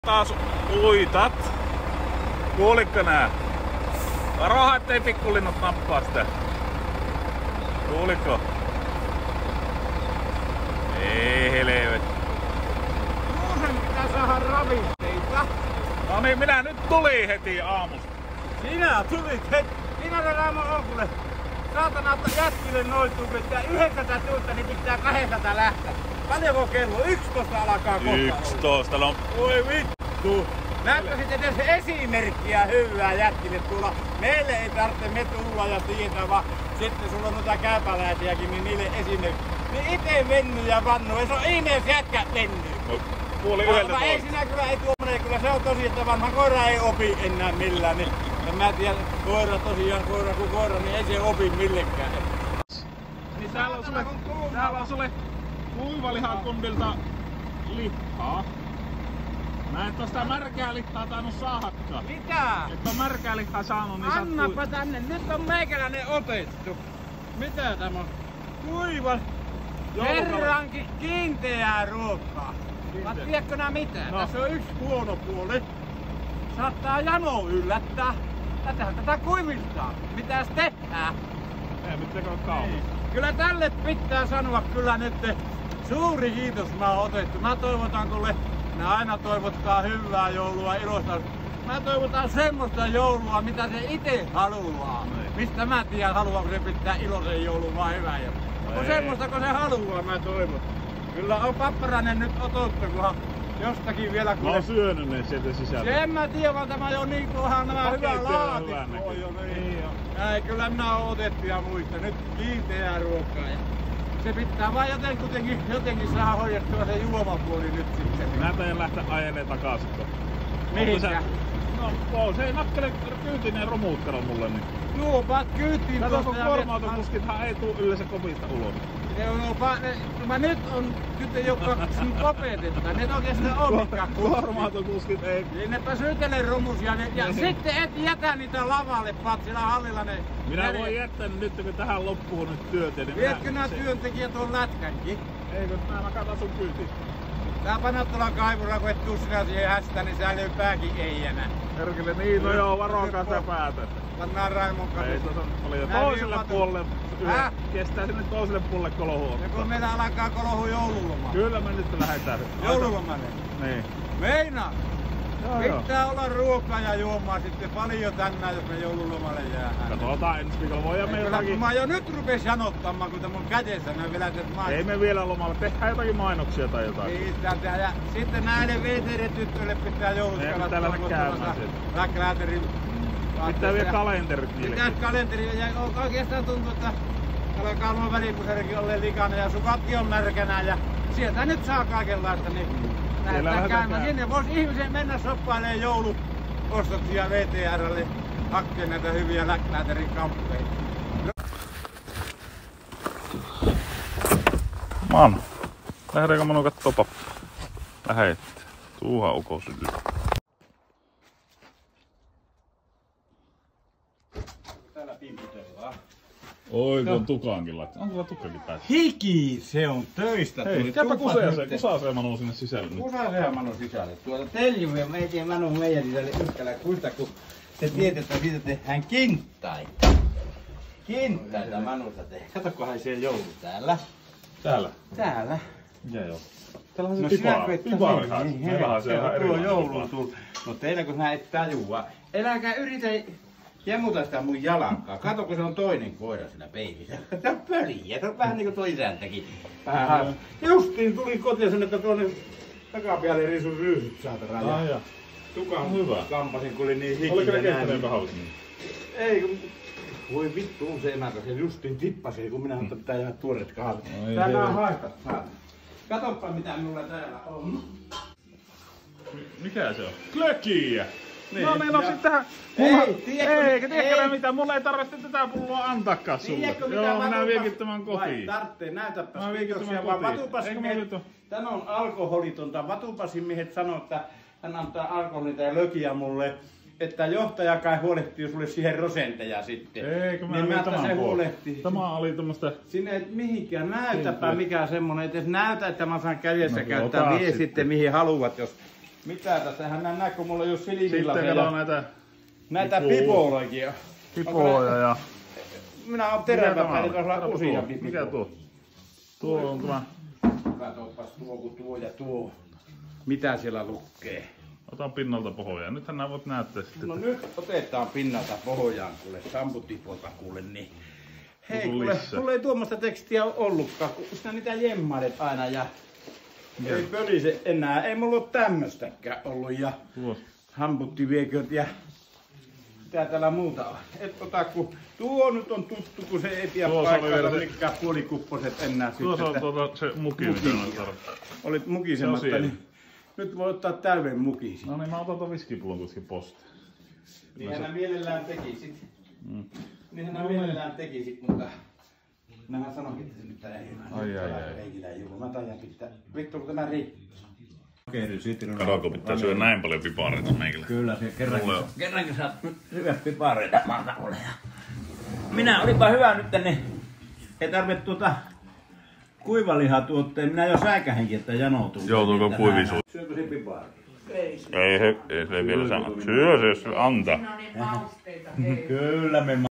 Taas uitat. Kuulikko nää? Varoha, ettei pikkulinnut nappaa sitä. Kuulikko? Ei helvet. Kuusen pitää saada ravinteita. No niin, minä nyt tulin heti aamusta. Sinä tulit heti. Minä tänään on kuule. Saatana jätkille noituu, että 9 tuntia, niin pitää 200 lähteä. Paljonko kello? 11 alkaa kohta. 11, no. Oi vittu. Näyttäisit edes esimerkkiä hyvää jätkille tulla. Meille ei tarvitse me tulla ja tietää, vaan sitten sulla on noita käypäläisiäkin, niin niille esimerkki. Niin ite mennyt ja vannu, ei se on ihmeessä jätkä mennyt. No, puoli 11. Ei sinä kyllä, ei tuommoinen, kyllä se on tosi, että vanha koira ei opi enää millään. Niin, ja mä tiedän, koira tosiaan, koira kuin koira, niin ei se opi millekään. Niin täällä on sulle kuivalihan kundilta lihaa. Mä et oo sitä märkää lihaa tainnut saadakaan. Mitä? Et oo märkää lihaa saanut, niin Annapa tänne, nyt on meikäläinen otettu. Mitä tämä on? Kuiva. Herrankin kiinteää ruokaa. Vai tiedätkö nää mitään? No. Tässä on yksi huono puoli. Saattaa jano yllättää. Tätä kuivistaa. Mitäs tehdään? Ei mitään kauan. Kyllä tälle pitää sanoa kyllä nyt suuri kiitos mä oon otettu. Mä toivotan kuule, ne aina toivottaa hyvää joulua, iloista. Mä toivotan semmoista joulua, mitä se itse haluaa. Mistä mä tiedän, haluaako se pitää iloisen joulun vai hyvää joulua. Onko semmoista, kun se haluaa, mä toivon. Kyllä on Papparainen nyt otettu, kunhan jostakin vielä Mä oon syönyt ne sieltä sisältä. en mä tiedä, vaan tämä jo niin kunhan nämä hyvää laatikkoa jo. Niin on. Ei, kyllä minä oon otettu ja muista. Nyt kiinteää ruokaa. Ja se pitää vaan jotenkin saada hoidettua se juomapuoli nyt sitten. Mä teen lähteä ajelee takaisin. Mihinkä? No, se ei nakkele kyytineen romuuttero mulle niin. Juopaat kyytiin Kato kun kuorma-autokuskithan ei tuu yleensä kopista ulos. Mä nyt on tyttö, joka opetetaan. Ne oikeastaan on mikään Kuorma-autokuskit ei. Niin nepä syytele rumusia ja sitten et jätä niitä lavalle, paat sillä hallilla ne. Minä voin jättää nyt kun tähän loppuun nyt työt. Niin vietkö nää työntekijät on lätkänkin? Eikö mä katon sun kyytiin. Tää panat tuolla kaivura, kun et tuu sinä siihen hästä, niin sä löy pääkin ei enää. Herkele, niin no joo, varokaa sitä päätä. Pannaan Raimon kanssa. Ei tuossa paljon toiselle puolelle. Kestää sinne toiselle puolelle kolohua. Ja kun meillä alkaa kolohua joululomaa. Kyllä me nyt lähdetään. Joululomalle? Niin. Meina! Joo, pitää olla ruokaa ja juomaa sitten paljon tänään, jos me joululomalle jäähän. Katsotaan ensi viikolla. Voidaan me jotakin. Mä jo nyt rupes janottamaan, kun tämä on kädessä nämä velätet mainokset. Ei me vielä lomalla. Tehdään jotakin mainoksia tai jotain. Pitää ja sitten näille VTD-tyttöille pitää jouluskalla. Ne pitää lähteä käymään sieltä. Pitää vielä kalenterit niille. Pitää kalenteri ja oikeastaan tuntuu, että alkaa nuo välipuserikin olleen likainen ja sukatkin on märkänä ja sieltä nyt saa kaikenlaista, niin lähdetään käymään. Sinne voisi ihmisen mennä shoppailemaan jouluostoksia VTR:lle hakkeen näitä hyviä läknääterin kamppeita. Manu, lähdetäänkö Manu kattoo pappaa? Lähet. Tuuha ukos yli. Täällä pimputellaan. Oi, kun on tukaankin laittaa. Onko sulla tukkakin päässä? Hiki, se on töistä. Hei, käypä kusaseen Manu sinne sisälle. Kusaseen Manu sisälle. Tuota teljumme, me ei tiedä Manu meidän sisälle yhtälä kuista, kun se tiedät, että siitä tehdään kinttaita. Kinttaita Manusta tehdään. Katokohan se joulu täällä. Täällä? Täällä. Mitä joo? Täällä on se piparihan. Meillähän se on ihan erilainen. Joulu tullut. No teillä kun sä et tajua. Eläkää yritä jämuta sitä mun jalankaa. Kato kun se on toinen koira siinä peilissä. Tää on pöliä. Se on vähän niinku tuo isäntäkin. Vähän justiin tuli kotiin sen, että tuonne takapialle risun ryysyt saatana. Ja tukan hyvä. Kampasin kun oli niin hikinen. Oliko ne kestäneempä hauska? Ei kun... Voi vittu, se emäntä se justiin tippasi, kun minä ajattelin, että pitää jäädä tuoreet kahvit. Täällä on haistat saada. Katoppa mitä minulla täällä on. Mikä se on? Klökiä! Niin. No niin, no sit tähän... Tiedätkö mitä? Mulla ei tarvitse tätä pulloa antaakaan sulle. Joo, minä vienkin tämän kotiin. Tarttee, näytäpäs. Mä vienkin tämän kotiin. Tän on alkoholitonta. Vatupasin miehet sanoo, että hän antaa alkoholita ja lökiä mulle. Että johtaja kai huolehtii sulle siihen rosenteja sitten. Eikö mä niin tämän se huolehtii. Tämä oli tämmöstä... Sinne et mihinkään näytäpä mikä semmonen. Et näytä, että mä saan kädessä käyttää. Vie sitten mihin haluat, jos Mitä tässähän nää näkyy, mulla ei oo silmillä Sitten kato näitä pipoloikia. pipoja ja... Minä oon terävä päin, tuossa useampi pipo. Mikä tuo? Tuo on tämä... Katsopas tuo kun tuo ja tuo. Mitä siellä lukee? Otan pinnalta pohjaa. Nythän nää voit näyttää sitten. No nyt otetaan pinnalta pohjaan kuule, samputipolta kuule niin. Hei kuule, sulla ei tuommoista tekstiä ollutkaan, kun sinä niitä jemmailet aina ja... Ei pölise enää, ei mulla oo tämmöstäkään ollut ja... Hamputtivieköt ja... Mitä täällä muuta on? Et ota kun... Tuo nyt on tuttu, kun se ei pidä paikalla mikään puolikupposet enää. Tuossa on se muki, mitä on tarvittu. Olit mukisematta, niin... Nyt voi ottaa täyden mukisin. No niin, mä otan ton viskipullon kuitenkin postiin. Niinhän nää mielellään tekisit. Niinhän nää mielellään tekisit, mutta... Nähän sanoikin, että se nyt tää ei hyvä. Mä taidan pitää. Vittu, kun tämä rikki. Kato, kun pitää syödä näin paljon pipareita meikillä. Kyllä, se kerrankin saat syödä pipareita maatakolle. Minä olipa hyvä nyt, niin ei tarvitse kuivalihatuotteen. Minä jo säikähenkin, että janoutuu. Joutuuko kuivisuus? Syökö se pipareita? Ei se vielä sano. Syö se, jos antaa. Kyllä me